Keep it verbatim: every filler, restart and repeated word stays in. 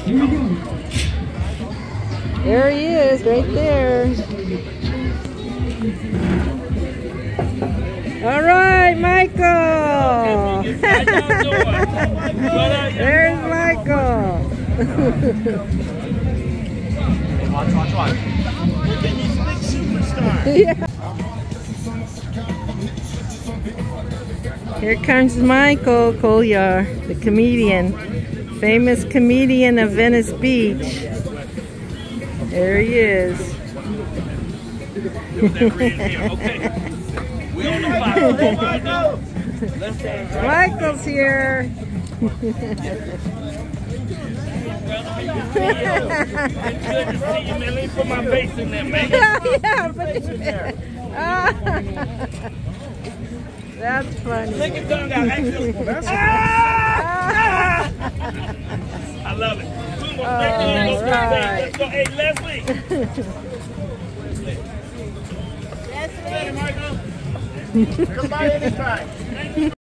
There he is, right there. All right, Michael. There's Michael. Watch, watch, watch. Look at these big superstars. Yeah. Here comes Michael Collier, the comedian, famous comedian of Venice Beach. There he is. Michael's here. It's good to see you, man. Let me put my face in there, man. Yeah, put it in there. Ah. That's funny. Take your tongue out. Ah! I love it. Two more. Oh, Let's go. right. Let's go. Hey, Leslie. Leslie. Come by anytime.